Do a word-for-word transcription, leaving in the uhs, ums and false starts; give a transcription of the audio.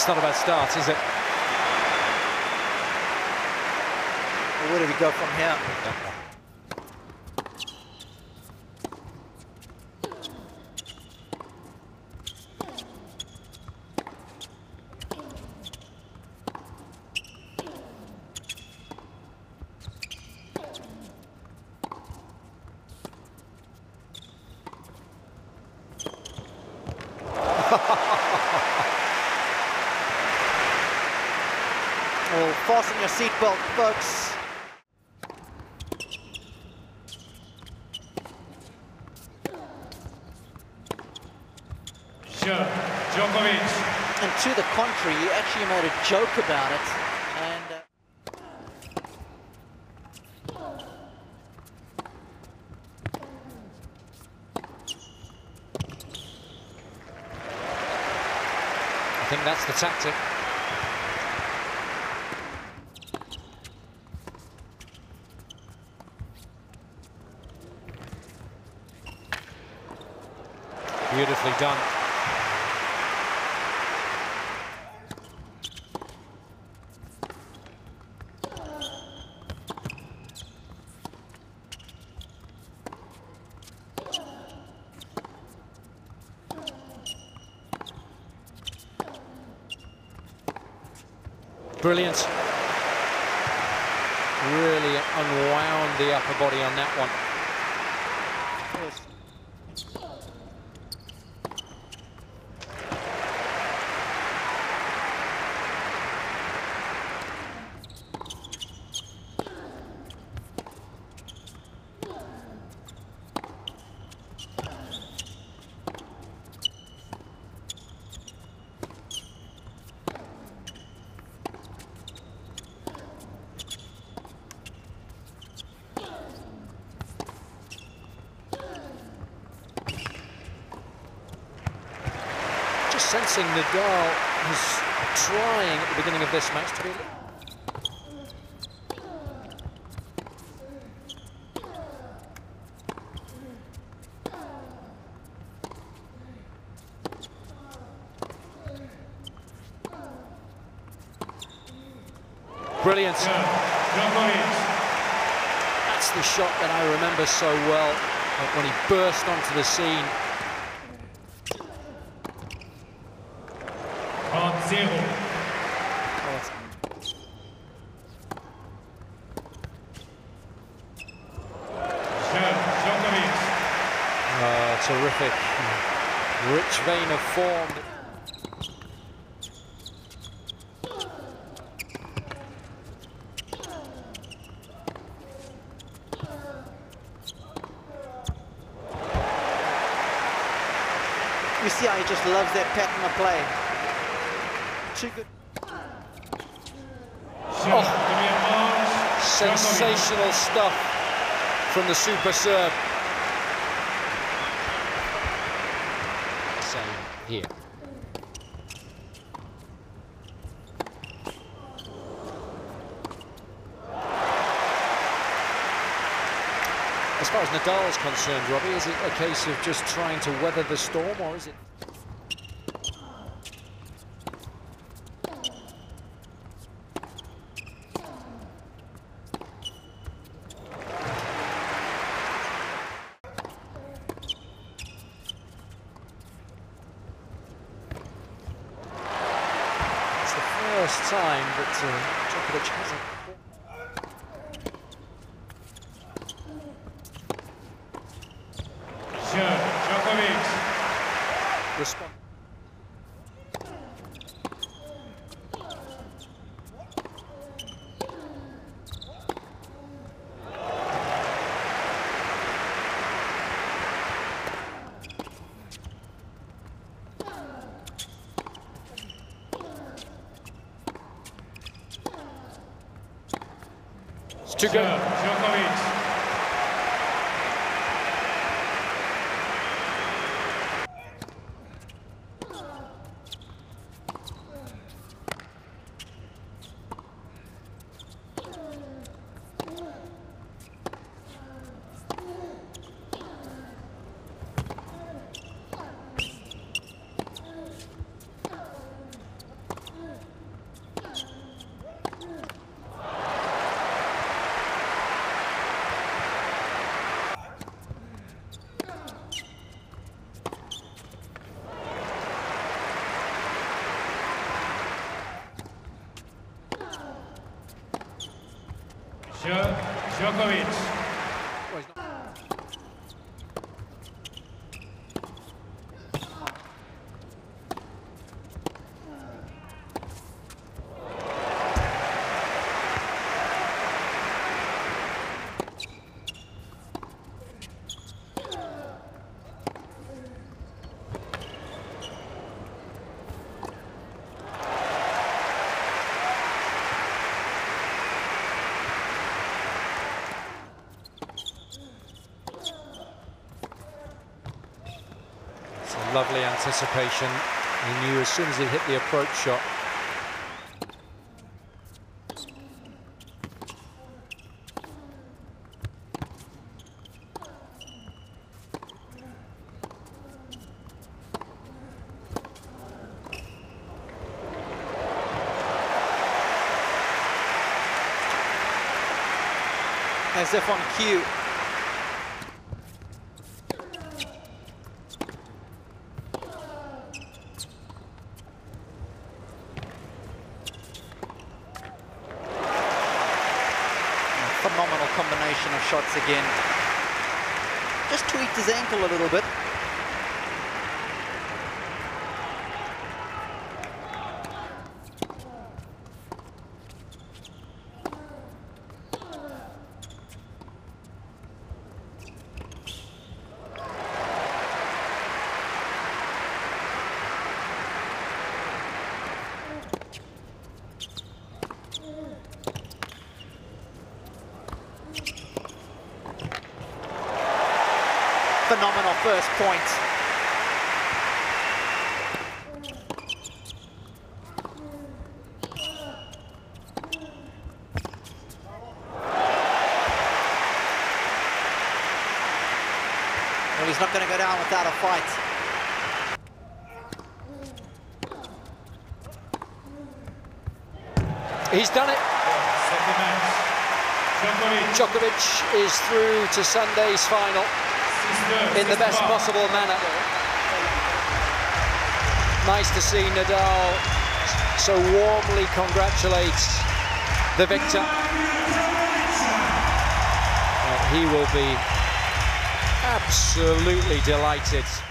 That's not a bad start, is it? Where do we go from here? Well, fasten your seatbelt, folks. Djokovic. And to the contrary, you actually made a joke about it. And uh... I think that's the tactic. Beautifully done. Brilliant. Really unwound the upper body on that one. Sensing Nadal was trying at the beginning of this match to be. Brilliant. That's the shot that I remember so well, like when he burst onto the scene. Zero. Uh, terrific, rich vein of form. You see how he just loves that pattern of play. Too good. Oh, sensational stuff from the super serve. Same here. As far as Nadal's concerned, Robbie, is it a case of just trying to weather the storm, or is it? First time that uh, Djokovic hasn't. Djokovic. Respond. To go. Djokovic. Jo Djokovic. Well, he's not- Lovely anticipation. He knew as soon as he hit the approach shot. As if on cue. Phenomenal combination of shots again. Just tweaked his ankle a little bit. Phenomenal first point. Well, he's not going to go down without a fight. He's done it. Second match. Djokovic. Djokovic is through to Sunday's final in the best possible manner. Nice to see Nadal so warmly congratulate the victor. Uh, he will be absolutely delighted